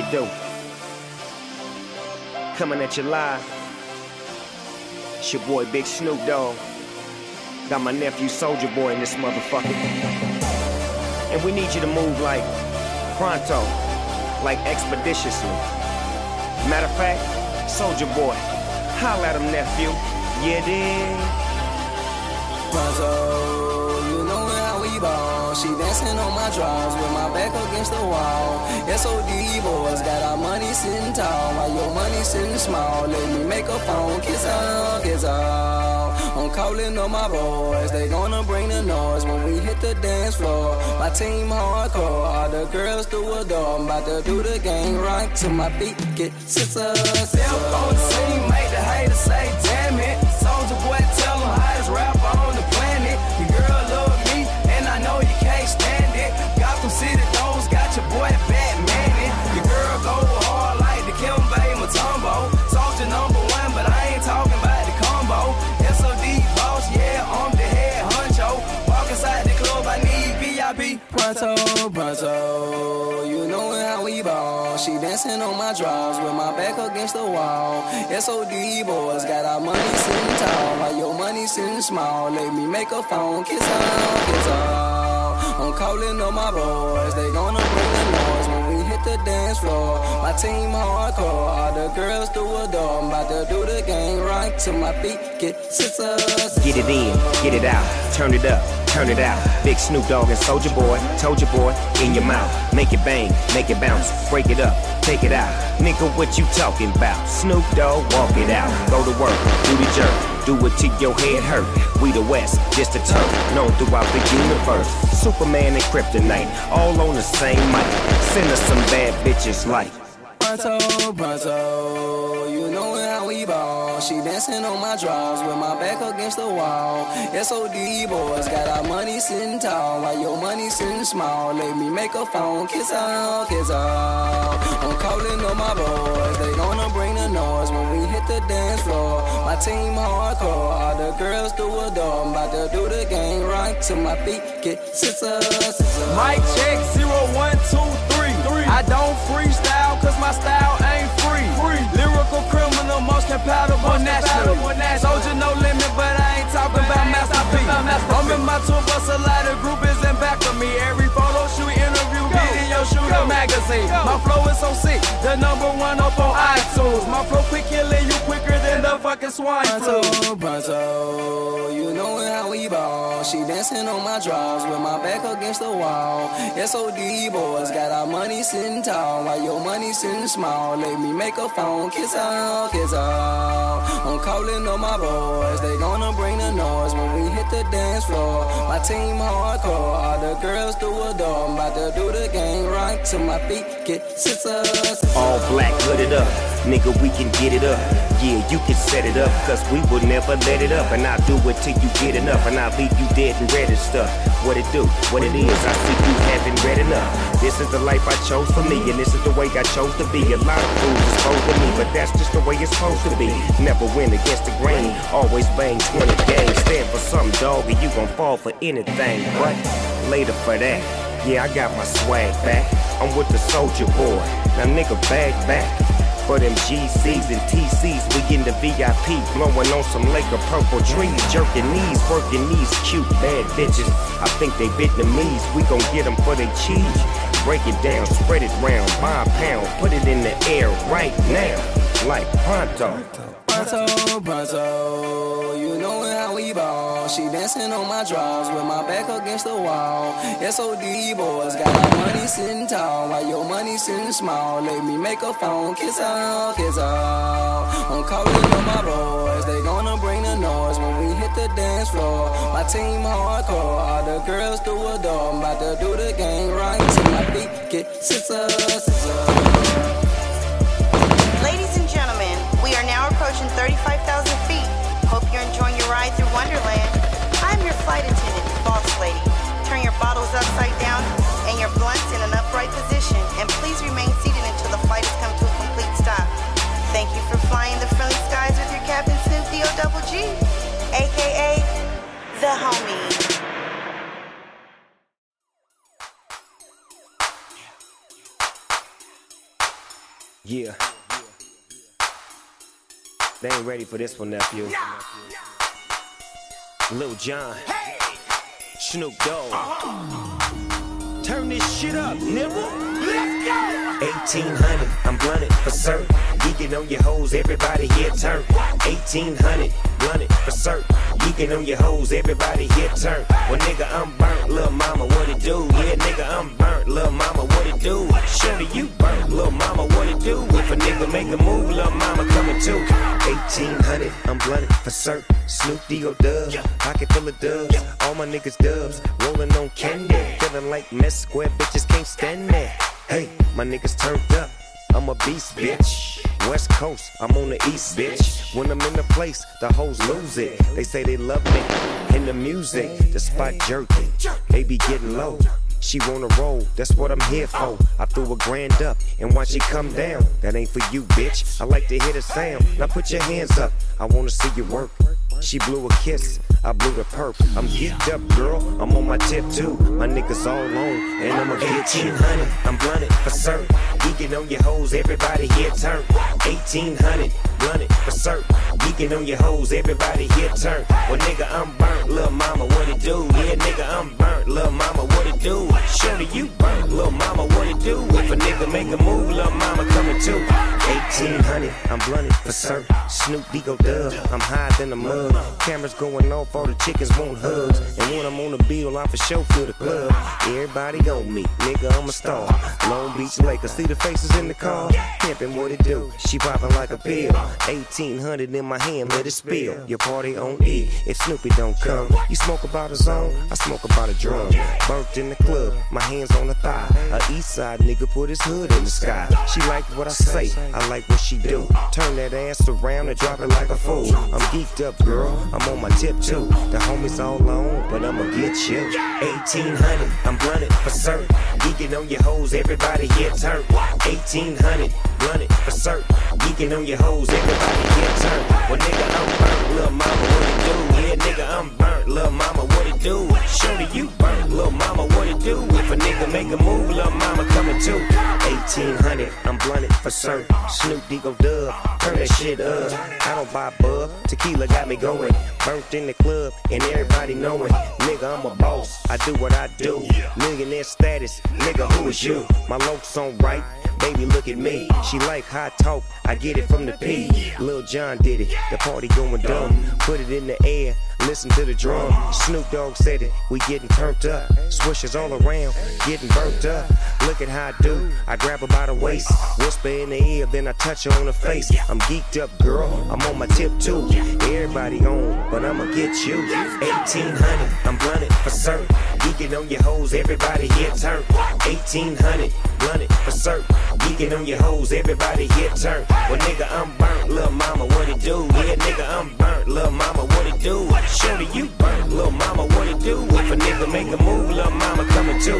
it do? Coming at you live. It's your boy Big Snoop Dogg. Got my nephew Soulja Boy in this motherfucker. And we need you to move like pronto, like expeditiously. Matter of fact, Soulja Boy, holla at him, nephew. Yeah, dig. Pronto, you know how we ball. She dancing on my drawers with my back against the wall. SOD boys got our money sitting tall, while your money sitting small. Let me make a phone, kiss her, kiss her. I'm calling on my boys, they gonna bring the noise when we hit the dance floor. My team hardcore, all the girls do adore. I'm about to do the gang right to my feet, get scissors. Step on the scene, make the haters say, damn it. Soulja Boy, tell them hottest rapper on the planet. Your girl love me, and I know you can't stand it. Gotham City Dogs got your boy Batman it. Your girl go hard like the Kimbe Matumbo. Soulja #1, but I ain't talking about the combo. SOD boss, yeah, I'm the head honcho. Walk inside the club, I need VIP. Pronto, pronto, you know how we ball. She dancing on my drawers with my back against the wall. SOD boys got our money sitting tall, while your money sitting small. Let me make a phone, kiss her, kiss her. I'm calling on my boys, they gonna bring the noise when we hit the dance floor. My team hardcore, all the girls do adore. I'm about to do the gang right to my feet, get scissors. Get it in, get it out, turn it up, turn it out. Big Snoop Dogg and Soulja Boy, told your boy, in your mouth. Make it bang, make it bounce, break it up, take it out. Nigga, what you talking about? Snoop Dogg, walk it out. Go to work, do the jerk, do it till your head hurt. We the West, just a turf, known throughout the universe. Superman and Kryptonite, all on the same mic. Send us some bad bitches like Pronto, pronto, you know how we ball. She dancing on my drawers with my back against the wall. SOD boys got our money sitting tall, while your money sitting small. Let me make a phone, kiss her, kiss her. I'm calling on my boys, they gonna bring the noise when we hit the dance floor. My team hardcore, all the girls do adore. I'm about to do the gang right to my feet, get scissors. Mic check 0, 1, 2, 3. I don't freestyle cause my style ain't free. Lyrical criminal, most compatible nationally. Soulja no limit, but I ain't talking about Master P. I'm in my tour bus, a lot of group is in back of me. Every photo shoot, interview, video shoot, a magazine. My flow is so sick, the #1 up on iTunes. My flow quick, killing you quicker than the fucking swine flu. Pronto, pronto, you know how we ball. She dancing on my drawers with my back against the wall. SOD boys got our money sitting tall, while your money sitting small. Let me make a phone, kiss her, kiss her. I'm calling on my boys, they gonna bring the noise when we hit the dance floor. My team hardcore, all the girls do adore. I'm about to do the gang right to my feet, get scissors. all black, hooded up. Nigga, we can get it up. Yeah, you can set it up, cause we will never let it up. And I'll do it till you get enough, and I'll leave you dead and read and stuff. What it do, what it is, I see you haven't read enough. This is the life I chose for me, and this is the way I chose to be. A lot of fools is supposed to me, but that's just the way it's supposed to be. Never win against the grain, always bang 20 games. Stand for something, dog, and you gon' fall for anything. But later for that, yeah, I got my swag back. I'm with the Soulja Boy, now nigga back. For them GCs and TCs, we in the VIP, blowing on some Laker purple trees, jerking knees, working these cute bad bitches. I think they Vietnamese, we gon' get them for their cheese. Break it down, spread it round, buy a pound, put it in the air right now, like pronto. Pronto, pronto, you know how we ball. She dancing on my drawers with my back against the wall. SOD boys got our money sitting tall, while your money sitting small. Let me make a phone, kiss her, kiss her. I'm calling on my boys, they gonna bring the noise when we hit the dance floor. My team hardcore, all the girls do adore. I'm about to do the gang right to my feet, get scissors. Ladies and gentlemen, we are now approaching 35,000 feet. Hope you're enjoying your ride through Wonderland. I'm your flight attendant, Boss Lady. Turn your bottles upside down and your blunts in an upright position, and please remain seated until the flight has come to a complete stop. Thank you for flying the friendly skies with your Captain Snoop D-O-double-G, aka the homie. Yeah. They ain't ready for this one, nephew. Lil Jon, Snoop Dogg. Turn this shit up, nigga. Let's go. 1800, I'm blunted for certain. Geeking on your hoes, everybody here turn. 1800, blunted for certain. Geeking on your hoes, everybody here turn. Well, nigga, I'm burnt, lil' mama, what it do? Yeah, nigga, I'm burnt, lil' mama, what it do? Shorty, you burnt, lil' mama, what it do? If a nigga make a move, lil' mama coming too. 1800, I'm blunted for certain. Snoop D.O. Dub, pocket full of dubs. All my niggas dubs, rolling on candy. Feeling like mess square bitches can't stand that. Hey, my niggas turned up. I'm a beast, bitch. West Coast, I'm on the East, bitch. When I'm in the place, the hoes lose it. They say they love me. In the music, the spot jerking. They be getting low. She wanna roll, that's what I'm here for. I threw a grand up and watch it come down. That ain't for you, bitch. I like to hear the sound. Now put your hands up. I wanna see you work. She blew a kiss, I blew the perp. I'm geeked up, girl, I'm on my tip too. My niggas all on, and I'ma get 1800, I'm blunted for certain. Geeking on your hoes, everybody here turn. 1800, blunted for certain. Geeking on your hoes, everybody here turn. Well, nigga, I'm burnt, lil' mama, what it do? Yeah, nigga, I'm burnt, lil' mama, what it do? Shorty, you burnt, lil' mama, what it do? If a nigga make a move, lil' mama coming too. 1800, I'm blunted for certain. Snoop D.O. Dub, I'm higher than a mug. Cameras going off, all the chickens want hugs. And when I'm on the bill, I for sure feel the club. Everybody gon' meet, nigga, I'm a star. Long Beach Lakers, see the faces in the car. Pimpin' what it do, she poppin' like a pill. 1800 in my hand, let it spill. Your party on E, if Snoopy don't come. You smoke about a zone, I smoke about a drum. Burnt in the club, my hands on the thigh. A east side nigga put his hood in the sky. She like what I say, I like what she do. Turn that ass around and drop it like a fool. I'm geeked up, girl, I'm on my tip too. The homies all on, but I'ma get you. 1800, I'm blunted for certain. Geeking on your hoes, everybody here turn. 1800, blunted for certain. Geeking on your hoes, everybody here turn. Well, nigga, I'm burnt, lil' mama, what it do? Yeah, nigga, I'm burnt, lil' mama, what it do? Shorty, you burnt, lil' mama, what it do? If a nigga make a move, lil' mama coming too. 1800, I'm blunted for certain. Snoop D.O. Dub, turn that shit up. I don't buy bub, tequila got me going. Burnt in the club and everybody knowing. Nigga, I'm a boss, I do what I do. Millionaire status, nigga, who is you? My looks on right, baby, look at me. She like hot talk, I get it from the P. Lil Jon did it, the party going dumb. Put it in the air, listen to the drum. Snoop Dogg said it, we getting turned up. Swishers all around, getting burnt up. Look at how I do, I grab her by the waist. Whisper in the ear, then I touch her on the face. I'm geeked up, girl, I'm on my tip too. Everybody on, but I'ma get you. 1800, I'm blunted for certain. Geeking on your hoes, everybody here turn. 1800, blunted for certain. Geeking on your hoes, everybody here turn. Well, nigga, I'm burnt, lil' mama, what it do? Yeah, nigga, I'm burnt, lil' mama, what it do? Shorty, you burnt, lil' mama, what it do? If a nigga make a move, lil' mama coming too.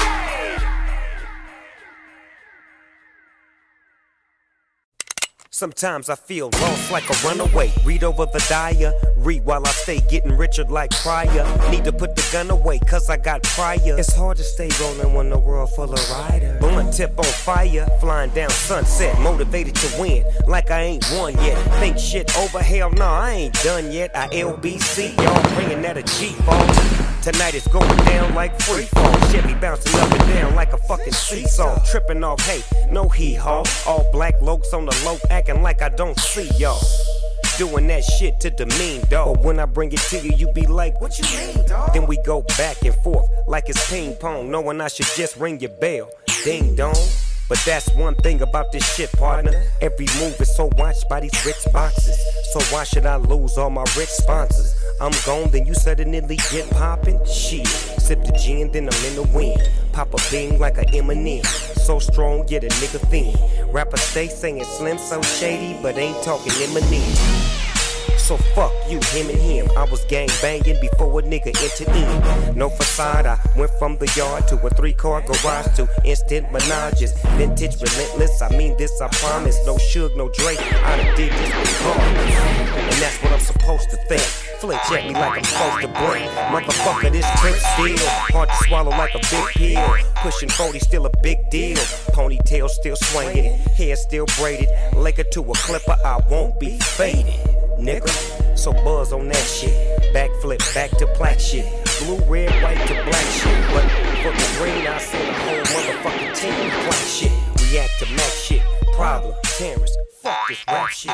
Sometimes I feel lost like a runaway. Read over the diary while I stay getting richer like Pryor. Need to put the gun away cause I got prior. It's hard to stay rolling when the world full of riders. Blunt tip on fire, flying down sunset. Motivated to win like I ain't won yet. Think shit over, hell nah, I ain't done yet. I LBC, y'all bringing that a G-fall. Tonight it's going down like free fall. Chevy bouncing up and down like a fucking seesaw. Tripping off, hey, no hee-haw. All black lokes on the low, acting like I don't see y'all. Doing that shit to demean, dog. But when I bring it to you, you be like, what you mean, dog? Then we go back and forth like it's ping pong, knowing I should just ring your bell. Ding dong. But that's one thing about this shit, partner. Every move is so watched by these rich boxes. So why should I lose all my rich sponsors? I'm gone, then you suddenly get poppin'? Shit, sip the gin, then I'm in the wind. Pop a bing like a M&M. So strong, get a nigga thin. Rapper stay saying Slim so shady, but ain't talking Eminem. So fuck you, him and him. I was gang banging before a nigga entered in. No facade, I went from the yard to a 3-car garage to instant menages. Vintage relentless, I mean this I promise. No Suge, no Drake, I done did this regardless. And that's what I'm supposed to think. Flinch at me like I'm supposed to break. Motherfucker, this trip still hard to swallow like a big pill. Pushing 40 still a big deal. Ponytail still swinging, hair still braided. Laker to a clipper, I won't be faded, nigga. So buzz on that shit. Backflip back to black shit. Blue, red, white to black shit. But for the green, I send a whole motherfucking team to black shit. React to max shit. Problem, terrorist. Fuck this rap shit.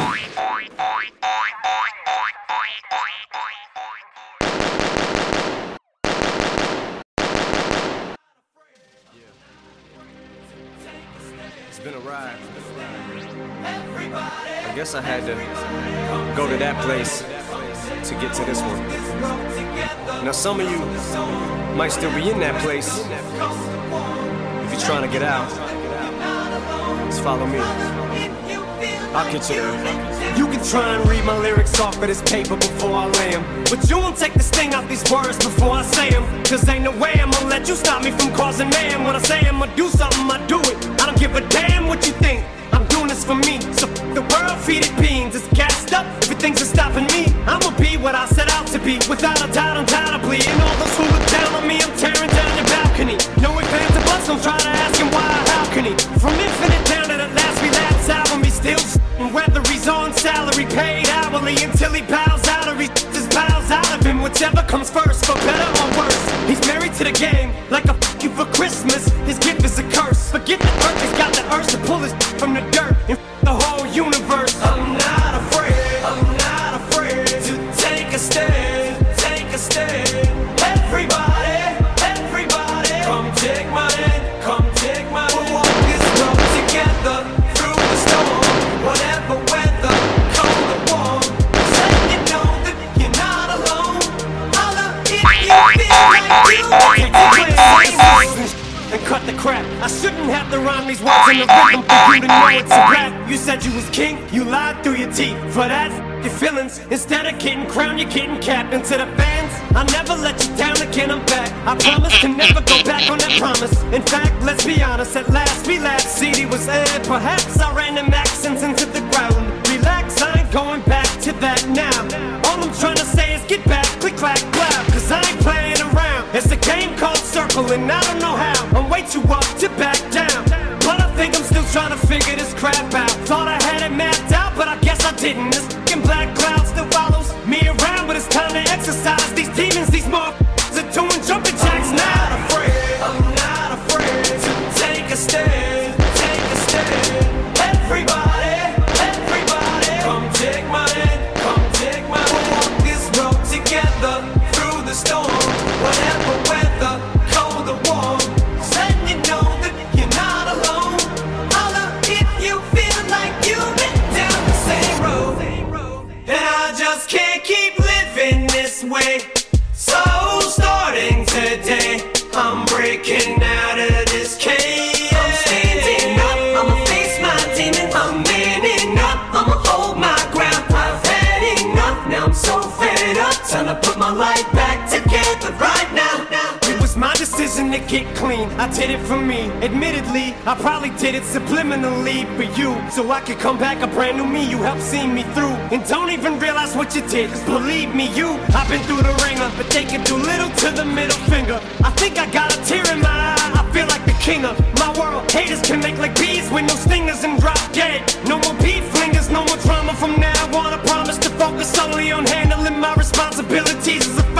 It's been a ride. I guess I had to go to that place to get to this one. Now some of you might still be in that place. If you're trying to get out, just follow me. I'll get you there. You can try and read my lyrics off of this paper before I lay them, but you won't take the sting out these words before I say them. Cause ain't no way I'm gonna let you stop me from causing mayhem. When I say I'm gonna do something, I do it. I don't give a damn what you think. I'm doing this for me. So the world, feed it beans. It's gassed up. Everything's stopping me. I'ma be what I set out to be. Without a doubt, undoubtedly. And all those who look down on me, I'm tearing down your balcony. No ifs, ands, or buts. Don't try to ask him why or how can he. From infinite down to the last relapse album, he's still whether he's on salary, paid hourly, until he bows out or he just bows out of him. Whichever comes first, for better or worse. He's married to the game, like a f*** you for Christmas. His gift is a curse. Forget the earth, he's got the urge to pull his from the dirt and the whole universe. I'm not afraid to take a stand, take a stand. Everybody, come take my hand, come take my hand. We'll walk this road together through the storm. Whatever weather, cold or warm, so you know that you're not alone. Holla if you feel like you and cut the crap. I shouldn't have to rhyme these words in the rhythm for you to know it's a rap. You said you was king, you lied through your teeth. For that, your feelings, instead of getting crowned, you're getting capped. And to the fans, I never let you down again, I'm back. I promise to never go back on that promise. In fact, let's be honest, at last we laughed. CD was aired, perhaps I ran them accents into the ground. Relax, I ain't going back to that now. All I'm trying to say is get back, click, clack, clap. Cause I ain't playing around. It's a game called Circle and I don't know how. I'm way too up to back down, but I think I'm still trying to figure this crap out. Thought I had it mapped out, but I guess I didn't. This fucking black cloud still follows me around, but it's time to exercise these demons. These motherfuckers are doing jumping jacks now. I'm not afraid to take a stand, take a stand. Everybody, come take my hand, come take my hand. We'll walk this road together through the storm. Whatever weather, cold or warm, so you know that you're not alone. Holla if you feel like you've been down the same road. And I just can't keep living this way. So starting today, I'm breaking out of this cage. I'm standing up, I'ma face my demon. I'm manning up, I'ma hold my ground. I've had enough, now I'm so fed up. Time to put my life back together right now. It was my decision to get clean, I did it for me. Admittedly, I probably did it subliminally for you, so I could come back a brand new me. You helped see me through, and don't even realize what you did. Cause believe me, I've been through the ringer, but they can do little to the middle finger. I think I got a tear in my eye, I feel like the king of my world. Haters can make like bees with no stingers and drop dead. No more beef flingers, no more drama from now on. I promise to focus solely on handling my responsibilities as a